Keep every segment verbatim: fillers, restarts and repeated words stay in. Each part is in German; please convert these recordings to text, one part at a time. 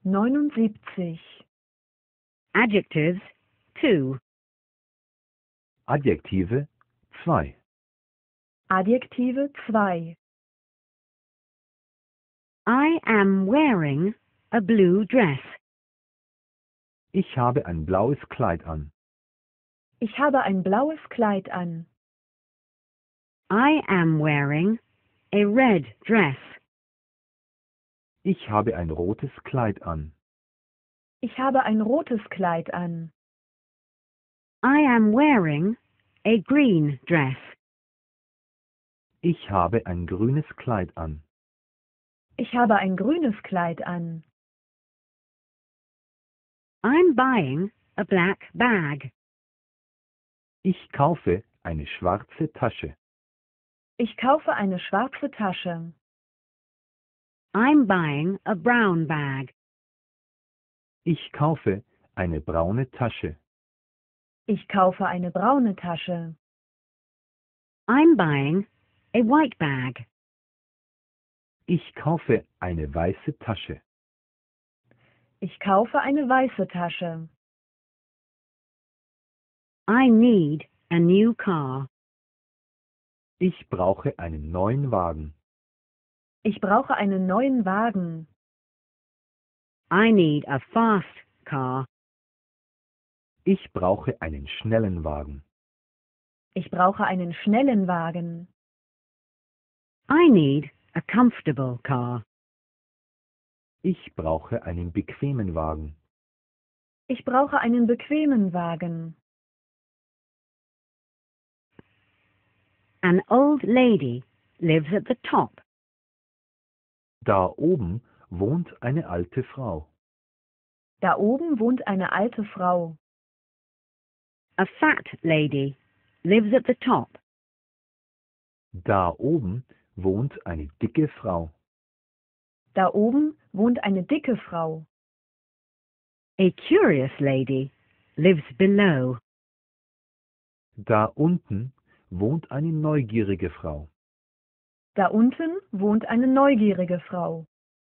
neunundsiebzig. Adjectives two. Adjektive zwei. Adjektive zwei. I am wearing a blue dress. Ich habe ein blaues Kleid an. Ich habe ein blaues Kleid an. I am wearing a red dress. Ich habe ein rotes Kleid an. Ich habe ein rotes Kleid an. I am wearing a green dress. Ich habe ein grünes Kleid an. Ich habe ein grünes Kleid an. I'm buying a black bag. Ich kaufe eine schwarze Tasche. Ich kaufe eine schwarze Tasche. I'm buying a brown bag. Ich kaufe eine braune Tasche. Ich kaufe eine braune Tasche. I'm buying a white bag. Ich kaufe eine weiße Tasche. Ich kaufe eine weiße Tasche. I need a new car. Ich brauche einen neuen Wagen. Ich brauche einen neuen Wagen. I need a fast car. Ich brauche einen schnellen Wagen. Ich brauche einen schnellen Wagen. I need a comfortable car. Ich brauche einen bequemen Wagen. Ich brauche einen bequemen Wagen. An old lady lives at the top. Da oben wohnt eine alte Frau. Da oben wohnt eine alte Frau. A fat lady lives at the top. Da oben wohnt eine dicke Frau. Da oben wohnt eine dicke Frau. A curious lady lives below. Da unten wohnt eine neugierige Frau. Da unten wohnt eine neugierige Frau.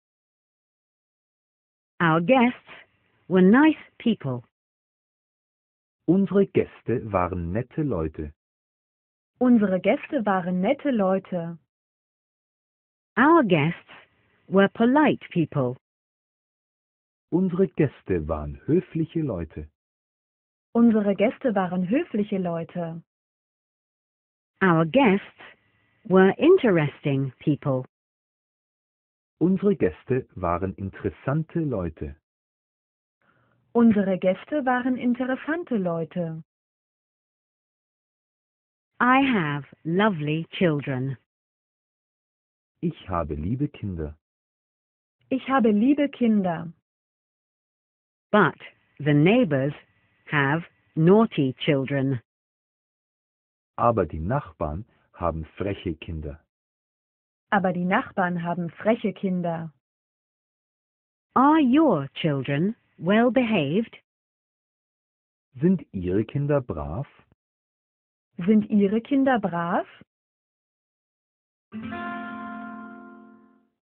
Our guests were nice people. Unsere Gäste waren nette Leute. Unsere Gäste waren nette Leute. Our guests were polite people. Unsere Gäste waren höfliche Leute. Unsere Gäste waren höfliche Leute. Our guests were interesting people. Unsere Gäste waren interessante Leute. Unsere Gäste waren interessante Leute. I have lovely children. Ich habe liebe Kinder. Ich habe liebe Kinder. But the neighbors have naughty children. Aber die Nachbarn haben freche Kinder. Aber die Nachbarn haben freche Kinder. Are your children well behaved? Sind Ihre Kinder brav? Sind Ihre Kinder brav?